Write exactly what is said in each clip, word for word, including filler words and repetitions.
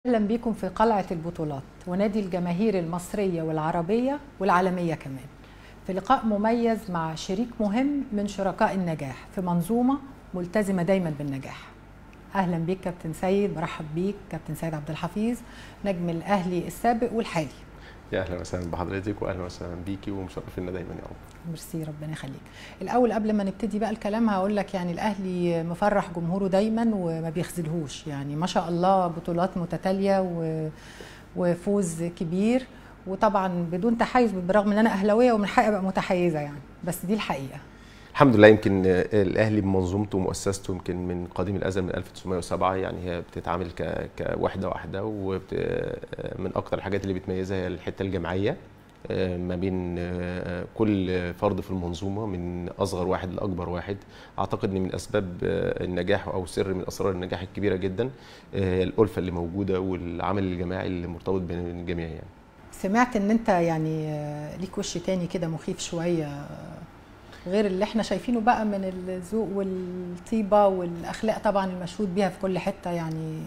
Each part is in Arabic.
اهلا بيكم في قلعة البطولات ونادي الجماهير المصرية والعربية والعالمية كمان، في لقاء مميز مع شريك مهم من شركاء النجاح في منظومة ملتزمة دايما بالنجاح. اهلا بيك كابتن سيد، برحب بيك كابتن سيد عبد الحفيظ نجم الاهلي السابق والحالي. يا اهلا وسهلا بحضرتك واهلا وسهلا بيكي ومشرفينا دايما يا رب. ميرسي، ربنا يخليك. الاول قبل ما نبتدي بقى الكلام هقول لك يعني الاهلي مفرح جمهوره دايما وما بيخذلهوش، يعني ما شاء الله بطولات متتاليه و... وفوز كبير، وطبعا بدون تحيز بالرغم ان انا اهلاويه ومن حقي ابقى متحيزه يعني، بس دي الحقيقه. الحمد لله. يمكن الاهلي بمنظومته ومؤسسته يمكن من قديم الازل من ألف وتسعمائة وسبعة، يعني هي بتتعامل ك... كوحده واحده، ومن اكتر الحاجات اللي بتميزها هي الحته الجماعيه ما بين كل فرد في المنظومه من اصغر واحد لاكبر واحد. اعتقد ان من اسباب النجاح او سر من اسرار النجاح الكبيره جدا الالفه اللي موجوده والعمل الجماعي اللي مرتبط بين الجميع. يعني سمعت ان انت يعني ليك وش تاني كده مخيف شويه غير اللي احنا شايفينه بقى من الذوق والطيبه والاخلاق طبعا المشهود بيها في كل حته، يعني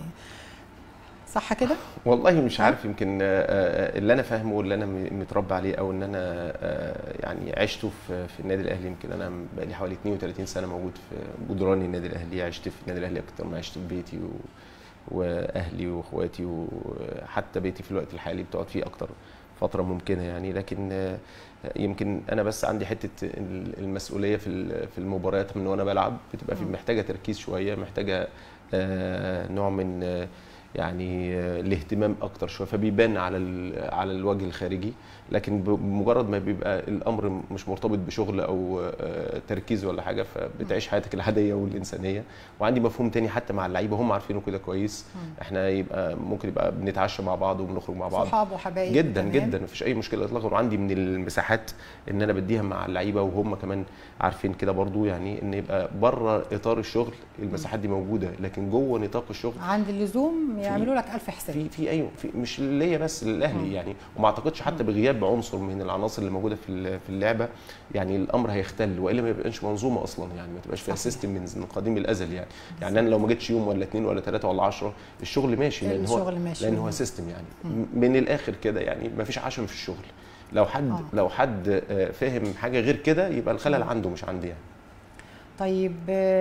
صح كده؟ والله مش عارف، يمكن اللي انا فاهمه واللي انا متربى عليه او ان انا يعني عشته في في النادي الاهلي. يمكن انا بقى لي حوالي اثنين وثلاثين سنه موجود في جدران النادي الاهلي، عشت في النادي الاهلي اكتر ما عشت في بيتي و... واهلي واخواتي، وحتى بيتي في الوقت الحالي بتقعد فيه اكتر فتره ممكنه يعني. لكن يمكن انا بس عندي حته المسؤوليه في في المباريات من وانا بلعب بتبقى في محتاجه تركيز شويه، محتاجه نوع من يعني الاهتمام اكتر شويه، فبيبان على على الوجه الخارجي. لكن بمجرد ما بيبقى الامر مش مرتبط بشغل او تركيز ولا حاجه، فبتعيش حياتك العاديه والانسانيه. وعندي مفهوم تاني حتى مع اللعيبه، هم عارفينه كده كويس. احنا يبقى ممكن يبقى بنتعشى مع بعض وبنخرج مع بعض صحاب وحبايب جدا تمام. جدا، مفيش اي مشكله اطلاقا. وعندي من المساحات ان انا بديها مع اللعيبه وهم كمان عارفين كده برضو، يعني ان يبقى بره اطار الشغل المساحات دي موجوده، لكن جوه نطاق الشغل عند اللزوم يعملوا لك الف حساب. في في ايوه في مش ليا بس للاهلي يعني. وما اعتقدش حتى بغياب عنصر من العناصر اللي موجوده في في اللعبه يعني الامر هيختل، والا ما يبقاش منظومه اصلا، يعني ما تبقاش فيها سيستم من قديم الازل يعني. يعني انا لو ما جيتش يوم ولا اثنين ولا ثلاثه ولا عشرة الشغل ماشي، لان هو ماشي. لان هو سيستم يعني. مم. من الاخر كده يعني ما فيش عشم في الشغل. لو حد آه. لو حد فاهم حاجه غير كده يبقى الخلل عنده مش عندي يعني. طيب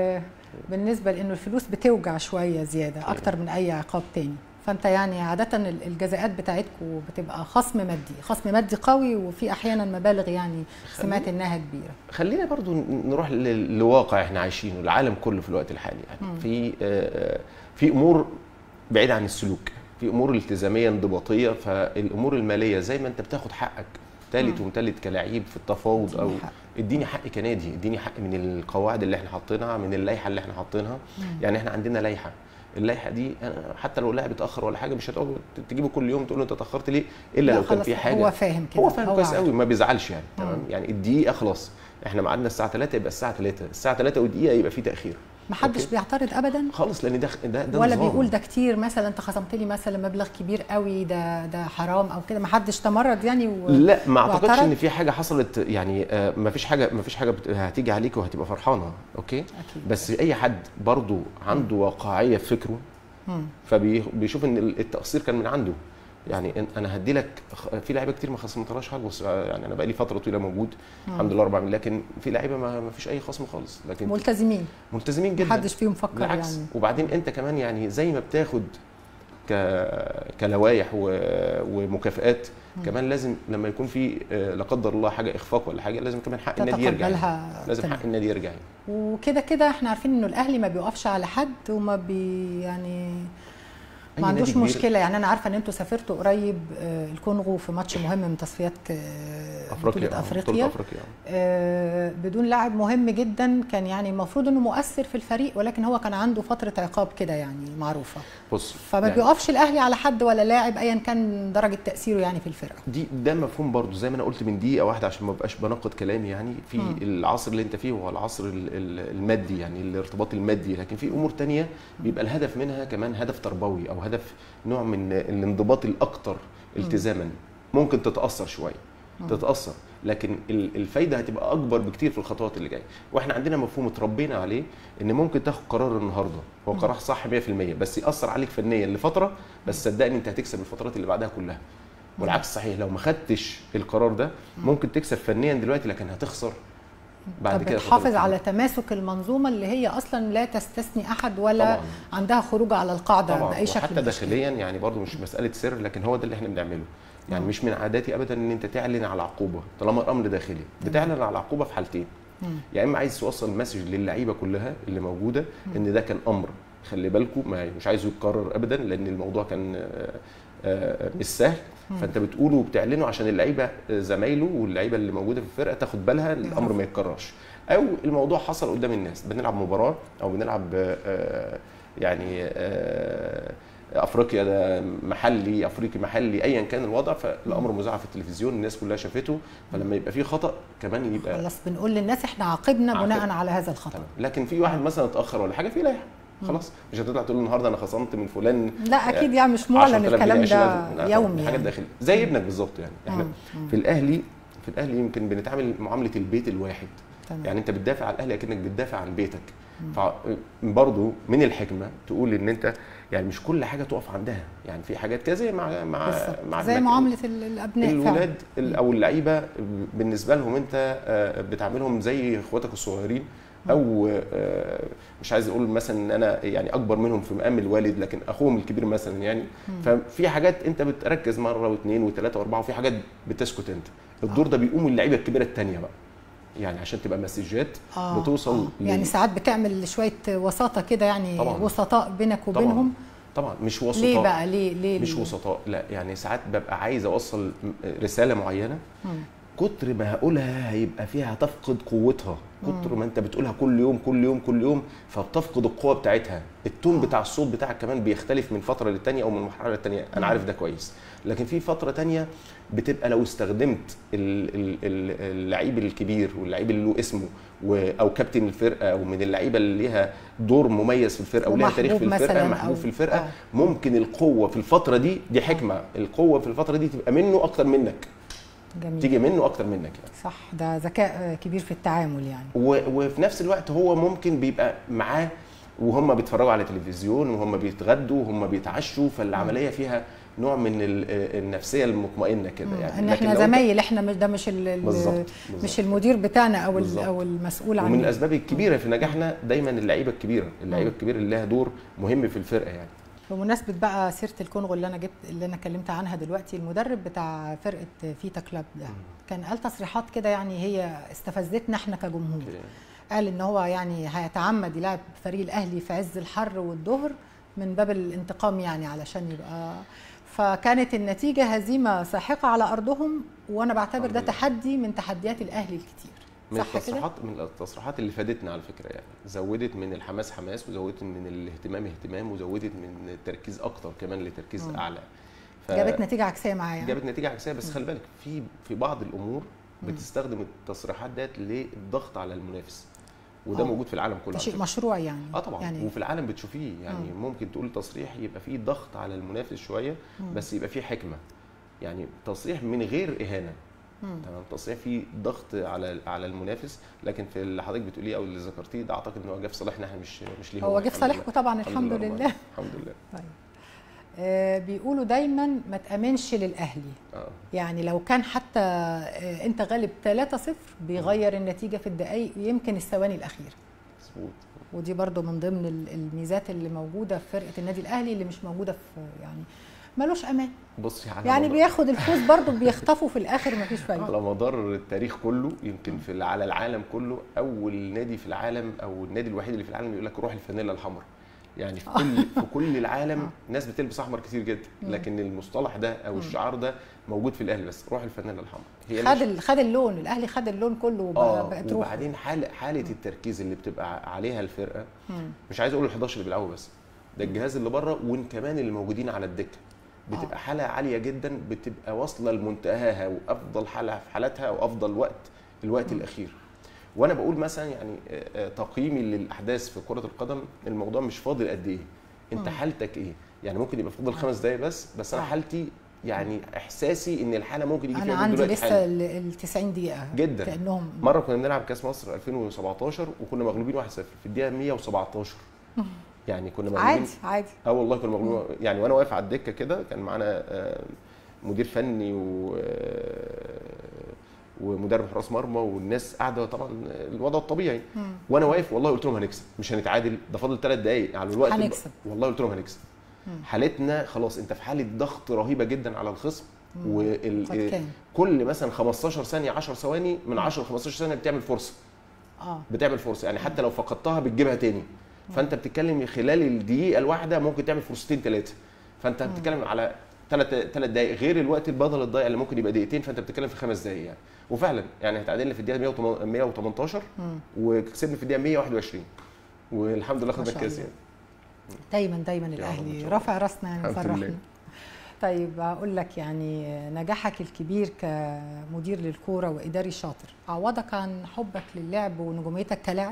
بالنسبه لانه الفلوس بتوجع شويه زياده اكتر من اي عقاب تاني، فانت يعني عاده الجزاءات بتاعتكم بتبقى خصم مادي، خصم مادي قوي، وفي احيانا مبالغ يعني سمعت انها كبيره. خلينا برضو نروح لواقع احنا عايشينه، العالم كله في الوقت الحالي يعني. مم. في في امور بعيده عن السلوك، في امور التزاميه انضباطيه. فالامور الماليه زي ما انت بتاخد حقك ثالث ومثلث كلاعب في التفاوض او حق. اديني حق كنادي، اديني حق من القواعد اللي احنا حاطينها، من اللائحه اللي احنا حاطينها. يعني احنا عندنا لائحه، اللائحه دي حتى لو اللاعب اتاخر ولا حاجه مش هتقعد تجيبه كل يوم تقول له انت اتاخرت ليه، الا لو كان في حاجه. هو فاهم كده، هو فاهم كويس قوي، ما بيزعلش يعني. تمام يعني الدقيقه خلاص، احنا ميعادنا الساعه ثلاثة يبقى الساعه ثلاثة، الساعه ثلاثة ودقيقه يبقى في تاخير. ما حدش بيعترض ابدا خالص، لان ده ده, ده ولا نظام. بيقول ده كتير مثلا انت خصمت لي مثلا مبلغ كبير قوي، ده ده حرام او كده، ما حدش تمرد يعني و... لا ما اعتقدش ان في حاجه حصلت يعني. آه ما فيش حاجه ما فيش حاجه هتيجي عليك وهتبقى فرحانه اوكي أكيد. بس اي حد برضو عنده واقعيه في فكره، فبيشوف ان التقصير كان من عنده. يعني انا هدي لك في لعيبه كتير ما خصمتلهاش حاجه، بص يعني انا بقى لي فتره طويله موجود مم. الحمد لله اربع، لكن في لعيبه ما فيش اي خصم خالص، لكن ملتزمين ملتزمين جدا، محدش فيهم فكر بالعكس يعني. وبعدين انت كمان يعني زي ما بتاخد ك كلوايح ومكافئات مم. كمان لازم لما يكون في لا قدر الله حاجه اخفاق ولا حاجه لازم كمان حق النادي يرجع يعني. لازم تمام. حق النادي يرجع يعني. وكده كده احنا عارفين انه الاهلي ما بيوقفش على حد وما بي يعني ما عندوش مشكله يعني. انا عارفه ان انتوا سافرتوا قريب الكونغو في ماتش مهم من تصفيات افريقيا افريقيا, أفريقيا. آه بدون لاعب مهم جدا كان يعني المفروض انه مؤثر في الفريق، ولكن هو كان عنده فتره عقاب كده يعني معروفه. بص فما يعني بيوقفش الاهلي على حد ولا لاعب ايا كان درجه تاثيره يعني في الفرقه دي. ده مفهوم برضو زي ما انا قلت من دقيقه واحده عشان ما بقاش بناقض كلامي يعني. في م. العصر اللي انت فيه هو العصر المادي يعني الارتباط المادي، لكن في امور ثانيه بيبقى الهدف منها كمان هدف تربوي او هدف نوع من الانضباط الاكثر التزاما. ممكن تتاثر شويه تتاثر، لكن الفايده هتبقى اكبر بكتير في الخطوات اللي جايه. واحنا عندنا مفهوم اتربينا عليه ان ممكن تاخد قرار النهارده هو قرار صح مية في المية بس ياثر عليك فنيا لفتره، بس صدقني انت هتكسب الفترات اللي بعدها كلها. والعكس صحيح، لو ما خدتش القرار ده ممكن تكسب فنيا دلوقتي لكن هتخسر بعد كده. بتحافظ على تماسك المنظومه اللي هي اصلا لا تستثني احد ولا طبعًا. عندها خروج على القاعده طبعًا. باي شكل، حتى داخليا يعني برضو مش مساله سر، لكن هو ده اللي احنا بنعمله. يعني مم. مش من عاداتي ابدا ان انت تعلن على عقوبه طالما الامر داخلي. بتعلن على عقوبه في حالتين، يا يعني اما عايز توصل مسج للعيبه كلها اللي موجوده مم. ان ده كان امر خلي بالكم ما مش عايزه يتكرر ابدا، لان الموضوع كان مش سهل، فانت بتقوله وبتعلنه عشان اللعيبه زمايله واللعيبه اللي موجوده في الفرقه تاخد بالها الامر ما يتكررش، او الموضوع حصل قدام الناس بنلعب مباراه او بنلعب يعني افريقيا ده محلي افريقي محلي ايا كان الوضع، فالامر مذاع في التلفزيون الناس كلها شافته، فلما يبقى في خطا كمان يبقى خلاص بنقول للناس احنا عاقبنا بناء على هذا الخطا. لكن في واحد مثلا اتاخر ولا حاجه في لائحه خلاص، مش هتطلع تقول النهارده انا خصمت من فلان. لا اكيد يعني مش معلن الكلام ده يومي، حاجات داخليه زي مم. ابنك بالظبط. يعني احنا مم. في الاهلي في الاهلي يمكن بنتعامل معامله البيت الواحد. تمام. يعني انت بتدافع عن الاهلي اكنك بتدافع عن بيتك. فبرضه من الحكمه تقول ان انت يعني مش كل حاجه تقف عندها، يعني في حاجات كده زي مع مع, مع زي معامله الابناء الولاد او اللعيبه بالنسبه لهم انت بتعاملهم زي اخواتك الصغيرين، او مش عايز اقول مثلا ان انا يعني اكبر منهم في مقام الوالد لكن اخوهم الكبير مثلا يعني. ففي حاجات انت بتركز مره واثنين وثلاثه واربعه، وفي حاجات بتسكت انت. الدور ده بيقوم اللعيبه الكبيره الثانيه بقى، يعني عشان تبقى مسجات آه بتوصل آه. يعني ساعات بتعمل شويه وساطه كده، يعني طبعًا. وسطاء بينك وبينهم. طبعا مش وسطاء. ليه بقى ليه ليه مش وسطاء، لا يعني ساعات ببقى عايز اوصل رساله معينه مم. كتر ما هقولها هيبقى فيها تفقد قوتها، كتر ما انت بتقولها كل يوم كل يوم كل يوم فبتفقد القوه بتاعتها. التون آه. بتاع الصوت بتاعك كمان بيختلف من فتره للتانيه او من مرحله للتانيه، انا عارف ده كويس. لكن في فتره تانيه بتبقى لو استخدمت اللعيب الكبير واللعيب اللي له اسمه او كابتن الفرقه او من اللعيبه اللي ليها دور مميز في الفرقه وليها تاريخ في الفرقه محبوب في الفرقه آه. ممكن القوه في الفتره دي دي حكمه، القوه في الفتره دي تبقى منه اكتر منك. جميل. تيجي منه اكتر منك يعني. صح، ده ذكاء كبير في التعامل يعني. وفي نفس الوقت هو ممكن بيبقى معاه وهم بيتفرجوا على تلفزيون وهم بيتغدوا وهم بيتعشوا، فالعمليه فيها نوع من النفسيه المطمئنه كده يعني. ان احنا زمايل، احنا مش ده مش بالزبط. مش المدير بتاعنا او بالزبط. او المسؤول عنه. ومن الاسباب الكبيره في نجاحنا دايما اللعيبه الكبيره، اللعيبه الكبيره اللي لها دور مهم في الفرقه يعني. بمناسبه بقى سيره الكونغو اللي انا جبت اللي انا اتكلمت عنها دلوقتي، المدرب بتاع فرقه فيتا كلاب ده كان قال تصريحات كده يعني هي استفزتنا احنا كجمهور. قال ان هو يعني هيتعمد يلعب فريق الاهلي في عز الحر والظهر من باب الانتقام يعني علشان يبقى، فكانت النتيجه هزيمه ساحقه على ارضهم، وانا بعتبر ده تحدي من تحديات الاهلي الكتير. من التصريحات من التصريحات اللي فادتنا على فكره يعني، زودت من الحماس حماس وزودت من الاهتمام اهتمام وزودت من التركيز اكتر كمان لتركيز م. اعلى. ف... جابت نتيجه عكسيه معايا يعني. جابت نتيجه عكسيه، بس خلي بالك في في بعض الامور بتستخدم التصريحات ديت للضغط على المنافس، وده أوه. موجود في العالم كله. شيء مشروع يعني. اه طبعا يعني. وفي العالم بتشوفيه يعني مم. ممكن تقول تصريح يبقى فيه ضغط على المنافس شويه مم. بس يبقى فيه حكمه، يعني تصريح من غير اهانه. مم. تمام، تصريح فيه ضغط على على المنافس، لكن في اللي حضرتك بتقوليه او اللي ذكرتيه ده اعتقد ان هو جه في صالحنا احنا، مش مش ليه هو. هو جه في صالحكم طبعا الحمد لله. لله. الحمد لله. طيب. آه بيقولوا دايما ما تامنش للاهلي. آه. يعني لو كان حتى آه انت غالب ثلاثة صفر بيغير آه. النتيجه في الدقائق يمكن الثواني الاخيره. مظبوط. ودي برضو من ضمن الميزات اللي موجوده في فرقه النادي الاهلي اللي مش موجوده في يعني ملوش امان. بصي على يعني بياخد الفوز برضو بيخطفوا في الاخر مفيش فايده. على مدار التاريخ كله يمكن في على العالم كله اول نادي في العالم او النادي الوحيد اللي في العالم يقول لك روح الفانيلا الحمراء. يعني في كل في كل العالم ناس بتلبس احمر كتير جدا، لكن المصطلح ده او الشعار ده موجود في الاهلي بس، روح الفانيلا الحمراء. هي خد خد اللون، الاهلي خد اللون كله وبقت روح. وبعدين حاله حاله التركيز اللي بتبقى عليها الفرقه، مش عايز اقول ال الحداشر اللي بيلعبوا بس، ده الجهاز اللي بره وكمان اللي موجودين على الدكه، بتبقى حاله عاليه جدا، بتبقى واصله لمنتهاها وافضل حاله في حالتها وافضل وقت الوقت م. الاخير. وانا بقول مثلا يعني تقييمي للاحداث في كره القدم، الموضوع مش فاضل قد ايه، انت م. حالتك ايه؟ يعني ممكن يبقى فاضل خمس دقايق بس بس انا حالتي يعني احساسي ان الحاله ممكن يجي فيها انا عندي دلوقتي لسه حاله. ال تسعين دقيقه جدا. كانهم مره كنا بنلعب كاس مصر ألفين وسبعتاشر وكنا مغلوبين واحد صفر في الدقيقه مية وسبعتاشر. يعني كنا مغلوبين عادي عادي اه والله كنا مغلوبين يعني. وانا واقف على الدكه كده كان معانا مدير فني و ومدرب حراس مرمى والناس قاعده طبعا الوضع الطبيعي. مم. وانا واقف والله قلت لهم هنكسب مش هنتعادل، ده فاضل ثلاث دقائق على الوقت هنكسب. والله قلت لهم هنكسب. مم. حالتنا خلاص انت في حاله ضغط رهيبه جدا على الخصم. وال كل مثلا خمستاشر ثانيه عشر ثواني من عشرة ل خمستاشر ثانيه بتعمل فرصه. اه بتعمل فرصه يعني حتى لو فقدتها بتجيبها تاني. مم. فانت بتتكلم خلال الدقيقه الواحده ممكن تعمل فرصتين ثلاثه. فانت مم. بتتكلم على ثلاث ثلاث دقائق غير الوقت البدل الضايع اللي ممكن يبقى دقيقتين، فانت بتتكلم في خمس دقائق يعني. وفعلا يعني اتعادلنا في الدقيقه مية وتمنتاشر وكسبنا في الدقيقه مية وواحد وعشرين والحمد لله خدنا الكاس يعني. دايما دايما الاهلي رافع راسنا يعني فرحنا. طيب اقول لك يعني نجاحك الكبير كمدير للكوره واداري شاطر عوضك عن حبك للعب ونجوميتك كلاعب؟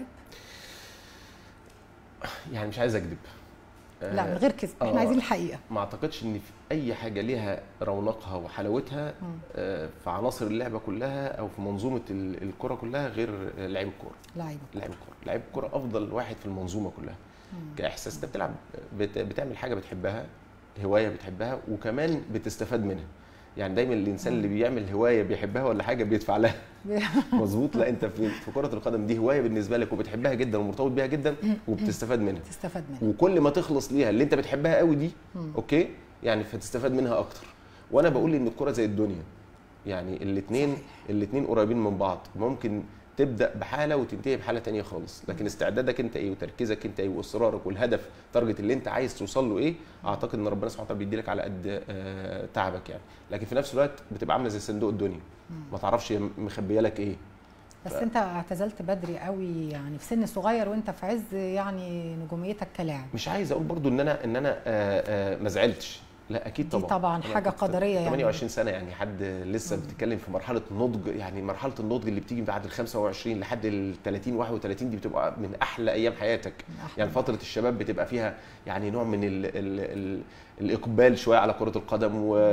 يعني مش عايز اكذب. لا من غير كذب، احنا آه عايزين الحقيقه. ما اعتقدش ان في اي حاجه ليها رونقها وحلاوتها آه في عناصر اللعبه كلها او في منظومه الكره كلها غير لعيب الكوره. لعيب لعيب الكوره، لعيب الكوره افضل واحد في المنظومه كلها. مم. كاحساس انت بتلعب بتعمل حاجه بتحبها، هوايه بتحبها وكمان بتستفاد منها. يعني دايما الانسان اللي بيعمل هوايه بيحبها ولا حاجه بيدفع لها. مظبوط. لا انت في في كره القدم دي هوايه بالنسبه لك وبتحبها جدا ومرتبط بيها جدا وبتستفاد منها. تستفاد منها وكل ما تخلص ليها اللي انت بتحبها قوي دي اوكي يعني فتستفاد منها اكتر. وانا بقول ان الكره زي الدنيا يعني الاثنين الاثنين قريبين من بعض. ممكن تبدا بحاله وتنتهي بحاله ثانيه خالص، لكن استعدادك انت ايه وتركيزك انت ايه واصرارك والهدف تارجت اللي انت عايز توصل له ايه، اعتقد ان ربنا سبحانه وتعالى بيدي لك على قد آه تعبك يعني. لكن في نفس الوقت بتبقى عامله زي صندوق الدنيا ما تعرفش مخبيه لك ايه. بس ف... انت اعتزلت بدري قوي يعني في سن صغير وانت في عز يعني نجوميتك كلاعب. مش عايز اقول برضو ان انا ان انا آآ آآ ما زعلتش، لا اكيد طبعا. دي طبعا حاجه قدريه يعني. ثمانية وعشرين سنه يعني حد لسه بتتكلم في مرحله نضج. يعني مرحله النضج اللي بتيجي بعد ال خمسة وعشرين لحد ال ثلاثين واحد وثلاثين دي بتبقى من احلى ايام حياتك. يعني فتره الشباب بتبقى فيها يعني نوع من ال ال ال الاقبال شويه على كره القدم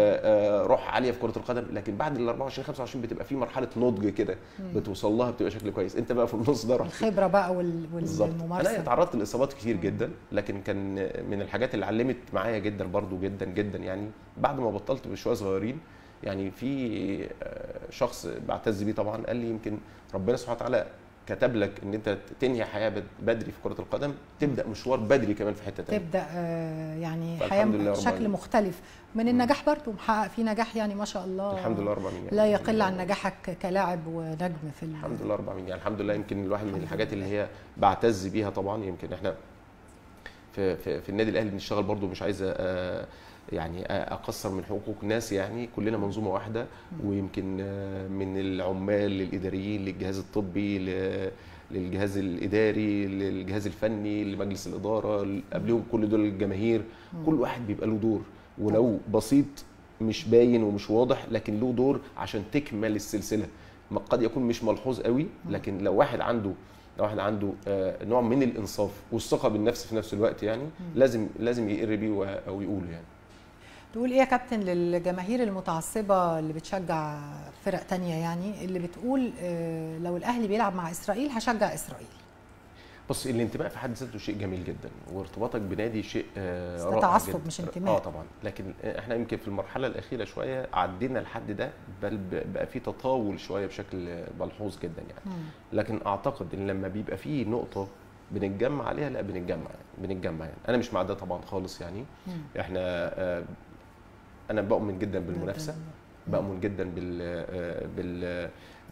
وروح عاليه في كره القدم. لكن بعد ال أربعة وعشرين خمسة وعشرين بتبقى في مرحله نضج كده بتوصل لها بتبقى شكل كويس. انت بقى في النص ده رحت الخبره بقى والممارسه. انا تعرضت لاصابات كتير جدا، لكن كان من الحاجات اللي علمت معايا جدا برضو جدا جدا يعني بعد ما بطلت بشويه صغيرين. يعني في شخص بعتز بيه طبعا قال لي يمكن ربنا سبحانه وتعالى كتب لك ان انت تنهي حياه بدري في كره القدم، تبدا مشوار بدري كمان في حته ثانيه، تبدا يعني حياه بشكل مختلف من النجاح. برضه محقق فيه نجاح يعني ما شاء الله. الحمد لله رب العالمين يعني. لا يقل عن نجاحك كلاعب ونجم في الحمد لله رب العالمين يعني. الحمد لله يمكن الواحد من الحاجات اللي هي بعتز بيها طبعا. يمكن احنا في في, في النادي الاهلي بنشتغل برضه مش عايز يعني اقصر من حقوق ناس يعني كلنا منظومه واحده. ويمكن من العمال للاداريين للجهاز الطبي للجهاز الاداري للجهاز الفني لمجلس الاداره قبلهم كل دول الجماهير. كل واحد بيبقى له دور ولو بسيط مش باين ومش واضح لكن له دور عشان تكمل السلسله. قد يكون مش ملحوظ قوي لكن لو واحد عنده لو واحد عنده نوع من الانصاف والثقه بالنفس في نفس الوقت يعني لازم لازم يقر بيه او يقوله يعني. تقول ايه يا كابتن للجماهير المتعصبه اللي بتشجع فرق تانية يعني اللي بتقول لو الاهلي بيلعب مع اسرائيل هشجع اسرائيل؟ بص الانتماء في حد ذاته شيء جميل جدا وارتباطك بنادي شيء رائع. تعصب مش انتماء. اه طبعا. لكن احنا يمكن في المرحله الاخيره شويه عدينا لحد ده بل بقى في تطاول شويه بشكل ملحوظ جدا يعني. مم. لكن اعتقد ان لما بيبقى في نقطه بنتجمع عليها لا بنتجمع يعني. بنتجمع يعني. انا مش مع ده طبعا خالص يعني. مم. احنا آه انا بؤمن جدا بالمنافسه، بؤمن جدا بال بال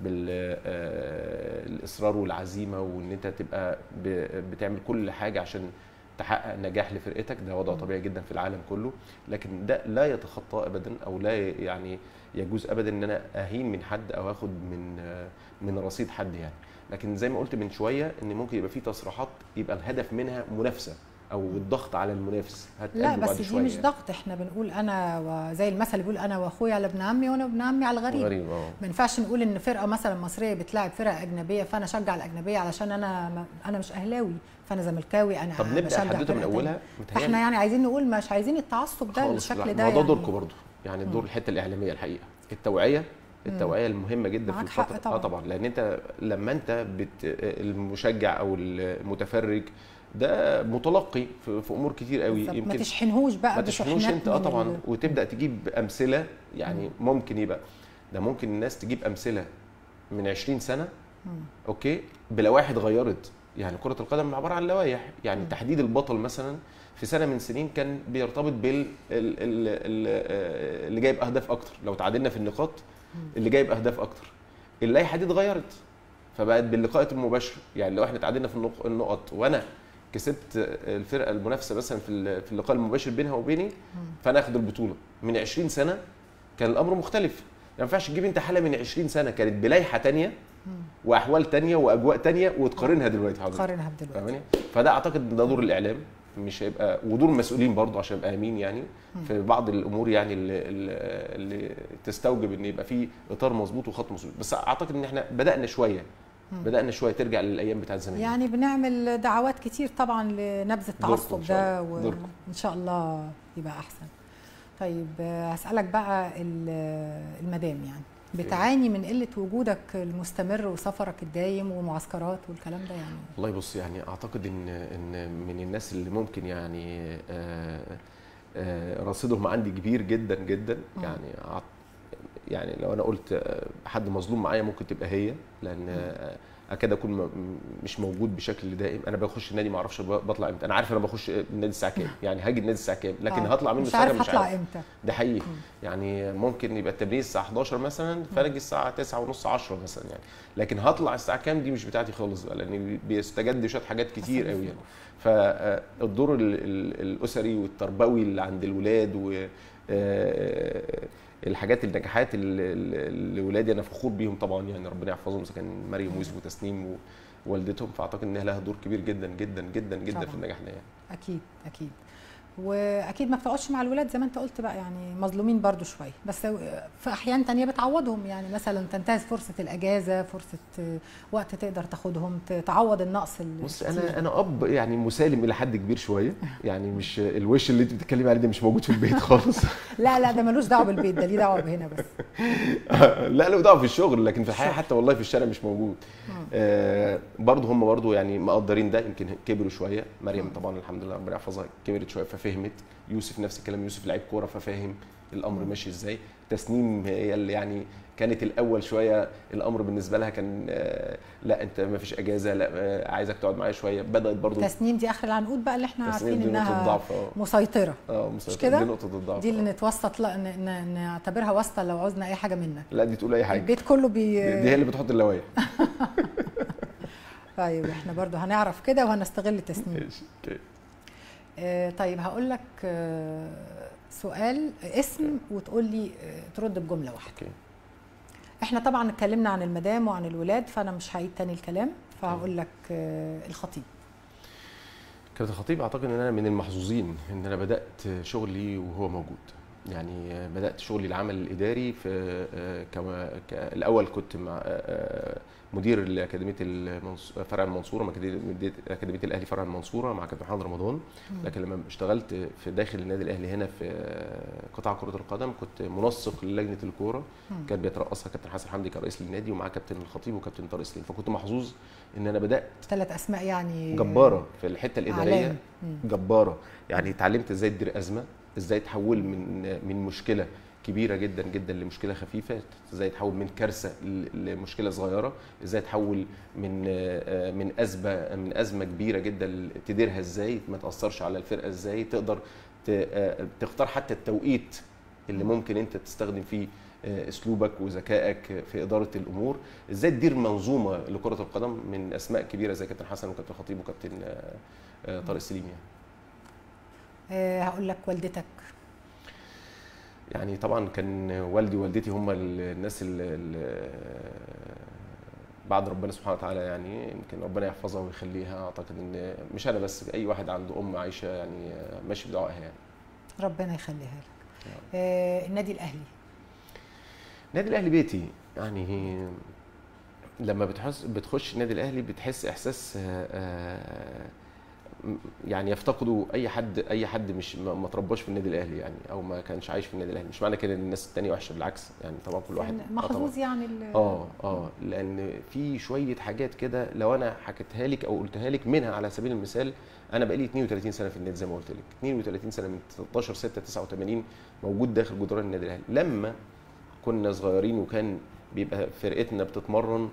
بالاصرار والعزيمه وان انت تبقى بتعمل كل حاجه عشان تحقق نجاح لفرقتك. ده وضع طبيعي جدا في العالم كله. لكن ده لا يتخطى ابدا او لا يعني يجوز ابدا ان انا اهين من حد او اخد من من رصيد حد يعني. لكن زي ما قلت من شويه ان ممكن يبقى في تصريحات يبقى الهدف منها منافسه او الضغط على المنافس. لا بس دي مش ضغط. احنا بنقول انا وزي المثل بيقول انا واخويا على ابن عمي وانا ابن عمي على الغريب. غريب اه. ما ينفعش نقول ان فرقه مثلا مصريه بتلاعب فرقه اجنبيه فانا اشجع الاجنبيه علشان انا انا مش اهلاوي فانا زملكاوي انا طب نبدا حدوته من اولها. احنا يعني عايزين نقول مش عايزين التعصب ده بالشكل ده. ما ده دوركم برضه يعني الدور الحته الاعلاميه الحقيقه، التوعيه التوعيه المهمه جدا في الفتره. طبعا. اه طبعا، لان انت لما انت بت المشجع او المتفرج ده متلقي في, في امور كتير قوي، يمكن ما تشحنهوش بقى، ما تشحنهوش انت. اه طبعا ال... وتبدا تجيب امثله، يعني مم. ممكن يبقى ده ممكن الناس تجيب امثله من عشرين سنه مم. اوكي بلوائح اتغيرت. يعني كره القدم عباره عن لوائح، يعني مم. تحديد البطل مثلا في سنه من سنين كان بيرتبط بال اللي جايب اهداف اكتر، لو تعادلنا في النقاط اللي جايب اهداف اكتر. اللائحه دي اتغيرت فبقت باللقاءات المباشره، يعني لو احنا تعادلنا في النقط وانا كسبت الفرقه المنافسه مثلا في في اللقاء المباشر بينها وبيني فانا اخد البطوله. من عشرين سنه كان الامر مختلف، يعني ما ينفعش تجيب انت حاله من عشرين سنه كانت بلائحه ثانيه واحوال ثانيه واجواء ثانيه وتقارنها دلوقتي حضرتك. تقارنها بدلوقتي. فده اعتقد ده دور الاعلام، مش هيبقى ودور المسؤولين برضه عشان ابقى امين يعني في بعض الامور، يعني اللي, اللي تستوجب ان يبقى في اطار مظبوط وخط مظبوط. بس اعتقد ان احنا بدانا شويه مم. بدانا شويه ترجع للايام بتاعت زمان، يعني بنعمل دعوات كتير طبعا لنبذ التعصب ده، وان شاء الله يبقى احسن. طيب هسالك بقى المدام، يعني بتعاني من قله وجودك المستمر وسفرك الدايم ومعسكرات والكلام ده يعني؟ والله بص، يعني اعتقد ان ان من الناس اللي ممكن يعني آآ آآ رصيدهم عندي كبير جدا جدا. م. يعني يعني لو انا قلت حد مظلوم معايا ممكن تبقى هي، لان اكاد اكون مش موجود بشكل دائم. انا بخش النادي ما اعرفش بطلع امتى، انا عارف انا بخش النادي الساعه كام، يعني هاجي النادي الساعه كام، لكن آه. هطلع منه الساعه كام مش عارف هطلع امتى. ده حقيقي. يعني ممكن يبقى التمرين الساعه حداشر مثلا فانا اجي الساعه تسعة ونص عشرة مثلا يعني، لكن هطلع الساعه كام دي مش بتاعتي خالص بقى، لان بيستجد شويه حاجات كتير قوي يعني. فالدور الاسري والتربوي اللي عند الولاد و الحاجات النجاحات اللي ولادي انا فخور بيهم طبعا، يعني ربنا يحفظهم، اذا كان مريم ويوسف وتسنيم ووالدتهم، فاعتقد انها لها دور كبير جدا جدا جدا جدا طبعا في النجاح ده يعني. اكيد اكيد. واكيد ما بتقعدش مع الولاد زي ما انت قلت بقى، يعني مظلومين برضو شويه، بس في احيان تانية بتعوضهم، يعني مثلا تنتهز فرصه الاجازه، فرصه وقت تقدر تاخدهم تعوض النقص. بص انا انا اب يعني مسالم الى حد كبير شويه، يعني مش الوش اللي انت بتتكلمي عليه ده مش موجود في البيت خالص. لا لا ده ملوش دعوه بالبيت، ده ليه دعوه بهنا بس. لا له دعوه في الشغل، لكن في الحياه حتى والله في الشارع مش موجود. آه برضه هم برضه يعني مقدرين ده، يمكن كبروا شويه. مريم طبعا الحمد لله ربنا يحفظها كبرت شويه ففهمت، يوسف نفس الكلام، يوسف لعيب كوره ففاهم الامر ماشي ازاي. تسنيم هي اللي يعني كانت الاول شويه الامر بالنسبه لها كان آه لا انت ما فيش اجازه، لا آه عايزك تقعد معايا شويه. بدات برضو تسنيم دي اخر العنقود بقى اللي احنا عارفين انها مسيطره. اه مسيطره، دي نقطه الضعف، دي اللي نتوسط، لا نعتبرها واسطه لو عاوزنا اي حاجه منك. لا دي تقول اي حاجه، البيت كله بي... دي هي اللي بتحط اللوايح. طيب احنا برضو هنعرف كده وهنستغل تسنيم. آه طيب هقول لك آه سؤال، اسم وتقول لي آه ترد بجمله واحده. أوكي. احنا طبعا اتكلمنا عن المدام وعن الولاد، فانا مش هعيد تاني الكلام، فهقول لك آه الخطيب. كابتن الخطيب اعتقد ان انا من المحظوظين ان انا بدات شغلي وهو موجود. يعني بدات شغلي العمل الاداري في كما الاول كنت مع مدير لاكاديميه فرع المنصوره، اكاديميه الاهلي فرع المنصوره مع كابتن محمد رمضان. لكن لما اشتغلت في داخل النادي الاهلي هنا في قطاع كره القدم كنت منسق للجنه الكوره، كان بيترأسها كابتن حسن حمدي كرئيس للنادي، ومع كابتن الخطيب وكابتن طارق سليم. فكنت محظوظ ان انا بدات ثلاث اسماء يعني جباره في الحته الاداريه، جباره. يعني اتعلمت ازاي تدير ازمه، ازاي تحول من من مشكله كبيره جدا جدا لمشكله خفيفه، ازاي تحول من كارثه لمشكله صغيره، ازاي تحول من من ازمه من ازمه كبيره جدا تديرها ازاي، ما تاثرش على الفرقه، ازاي تقدر تختار حتى التوقيت اللي ممكن انت تستخدم فيه اسلوبك وذكائك في اداره الامور، ازاي تدير منظومه لكره القدم من اسماء كبيره زي كابتن حسن وكابتن خطيب وكابتن طارق سليم. يعني أه هقول لك والدتك. يعني طبعا كان والدي ووالدتي هم الناس اللي بعد ربنا سبحانه وتعالى، يعني يمكن ربنا يحفظها ويخليها. اعتقد ان مش انا بس، اي واحد عنده ام عايشه يعني ماشي بدعائها يعني. ربنا يخليها لك. آه النادي الاهلي. النادي الاهلي بيتي، يعني لما بتحس بتخش النادي الاهلي بتحس احساس آه يعني يفتقدوا اي حد اي حد مش ما ترباش في النادي الاهلي يعني، او ما كانش عايش في النادي الاهلي. مش معنى كده ان الناس الثانيه وحشه، بالعكس يعني طبعا كل واحد يعني محظوظ يعني اه اه لان في شويه حاجات كده لو انا حكيتها لك او قلتها لك، منها على سبيل المثال انا بقالي اثنين وثلاثين سنه في النادي زي ما قلت لك، اثنين وثلاثين سنه من ستاشر ستة تسعة وثمانين موجود داخل جدران النادي الاهلي. لما كنا صغيرين وكان بيبقى فرقتنا بتتمرن،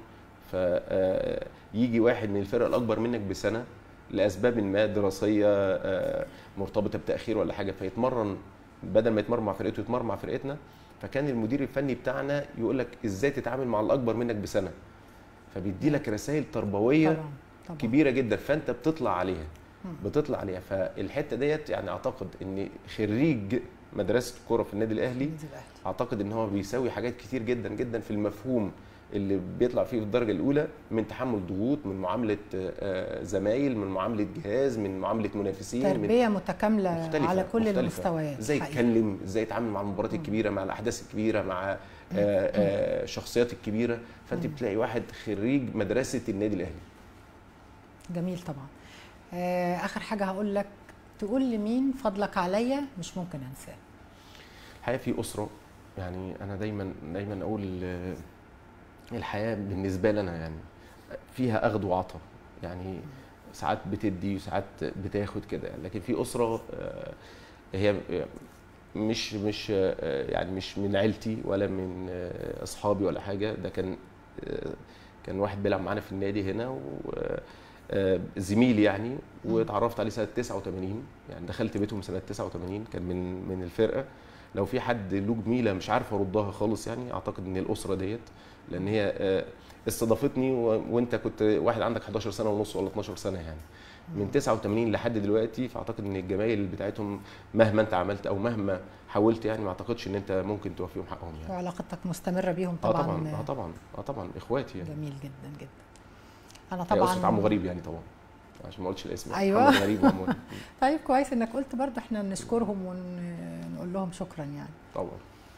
فيجي واحد من الفرق الاكبر منك بسنه لاسباب ما دراسيه مرتبطه بتاخير ولا حاجه، فيتمرن بدل ما يتمرن مع فرقته يتمرن مع فرقتنا. فكان المدير الفني بتاعنا يقول لك ازاي تتعامل مع الاكبر منك بسنه، فبيدي لك رسائل تربويه طبعًا. طبعًا. كبيره جدا، فانت بتطلع عليها بتطلع عليها فالحته ديت يعني اعتقد ان خريج مدرسه الكوره في النادي الاهلي اعتقد ان هو بيساوي حاجات كتير جدا جدا في المفهوم اللي بيطلع فيه في الدرجه الاولى، من تحمل ضغوط، من معامله زمايل، من معامله جهاز، من معامله منافسين، تربيه متكامله على كل مختلفة. المستويات. ازاي يتكلم، ازاي يتعامل مع المباريات الكبيره، مع الاحداث الكبيره، مع الشخصيات الكبيره. فانت بتلاقي واحد خريج مدرسه النادي الاهلي. جميل طبعا. اخر حاجه هقول لك، تقول لمين فضلك عليا مش ممكن انساه؟ الحقيقه في اسره، يعني انا دايما دايما اقول الحياه بالنسبه لنا يعني فيها اخذ وعطاء، يعني ساعات بتدي وساعات بتاخد كده، لكن في اسره هي مش مش يعني مش من عيلتي ولا من اصحابي ولا حاجه. ده كان كان واحد بيلعب معانا في النادي هنا و زميلي يعني، واتعرفت عليه سنه تسعة وثمانين، يعني دخلت بيتهم سنه تسعة وثمانين، كان من من الفرقه. لو في حد له جميله مش عارف اردها خالص يعني اعتقد ان الاسره ديت، لان هي استضافتني وانت كنت واحد عندك حداشر سنه ونص ولا اتناشر سنه يعني، من تسعة وثمانين لحد دلوقتي. فاعتقد ان الجمايل بتاعتهم مهما انت عملت او مهما حاولت يعني ما اعتقدش ان انت ممكن توفيهم حقهم يعني. وعلاقتك مستمره بيهم طبعا. اه طبعا اه طبعا اه طبعا اخواتي يعني. جميل جدا جدا. انا طبعا اسره عمو غريب يعني طبعا، عشان ما قلتش الاسم. ايوه محمد غريب وعمو طيب كويس انك قلت برضه، احنا نشكرهم ونقول لهم شكرا يعني. طبعا.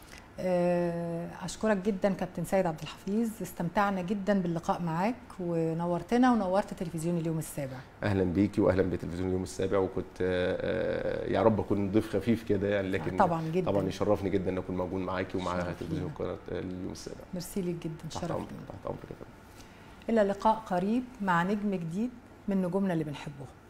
اشكرك جدا كابتن سيد عبد الحفيظ، استمتعنا جدا باللقاء معاك ونورتنا ونورت تلفزيون اليوم السابع. اهلا بيكي واهلا بتلفزيون اليوم السابع، وكنت يا رب اكون ضيف خفيف كده يعني، لكن طبعا جدا طبعا يشرفني جدا ان اكون موجود معاكي ومع تلفزيون قناه اليوم السابع. ميرسي ليك جدا، شرف لي. تحت امرك. الى لقاء قريب مع نجم جديد من نجومنا اللي بنحبهم.